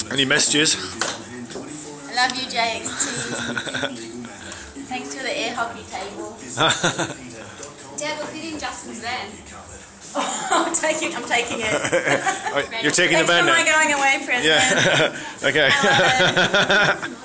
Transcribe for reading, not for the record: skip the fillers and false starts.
Any messages? I love you, JXT. Thanks for the air hockey table. Dad, we'll fit in Justin's van. I'm taking it. You're taking the van now? Thanks for my going away present. Yeah. Okay.